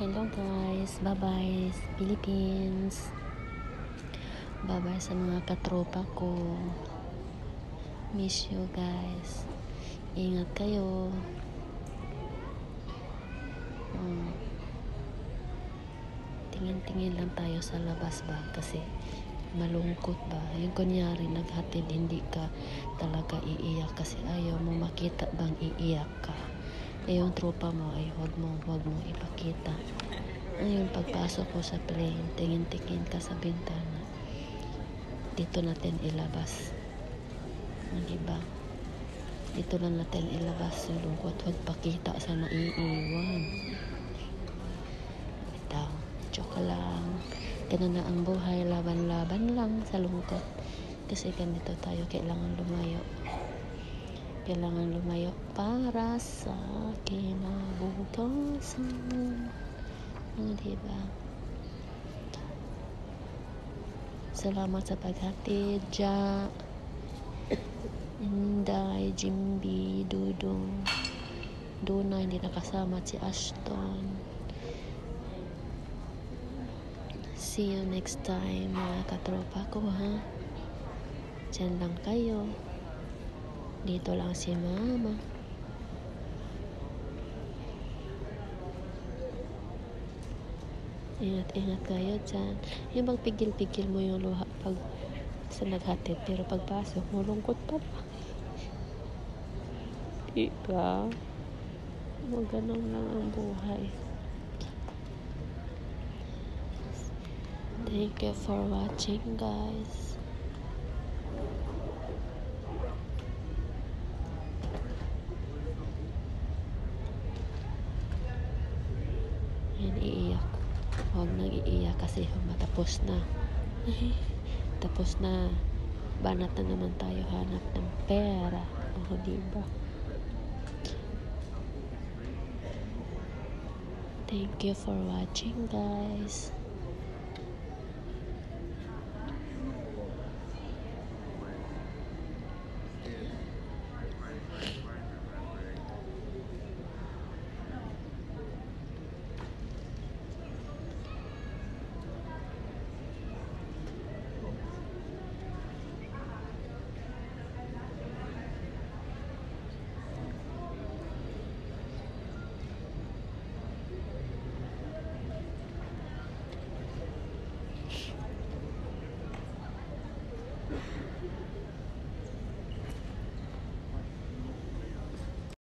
Hello guys, bye-bye Philippines. Bye-bye sa mga katropa ko. Miss you guys. Ingat kayo. Tingin-tingin lang tayo sa labas ba kasi malungkot ba. Yung kunyari naghatid, hindi ka talaga iiyak kasi ayaw mo makita bang iiyak ka. Yung tropa mo ay wag mo ipakita. Ayun, pagpasok ko sa plane, tingin-tingin ka sa bintana. Dito natin ilabas. Diba? Dito lang natin ilabas yung lungkot. Huwag pakita sa naiiwan. Ito, joke lang. Ganun na ang buhay, laban-laban lang sa lungkot. Kasi ganito tayo, kailangan lumayo. Kailangan lumayo para sa kinabukasan. Diba? Salamat sa paghatid, Jack, Inday, Jimby, Dudong, Duna, hindi nakasama si Ashton. See you next time, mga katropa ko, ha? Diyan lang kayo. Dito lang si Mama. Ingat kayo dyan. Yung magpigil-pigil mo yung luha pag sa naghatid, pero pagpasok mo, lungkot pa ba? Diba? Ganun lang ang buhay. Thank you for watching, guys. Yan, iiyak. Huwag nang iiyak kasi matapos na. Tapos na. Banat na naman tayo hanap ng pera. O, diba? Thank you for watching, guys.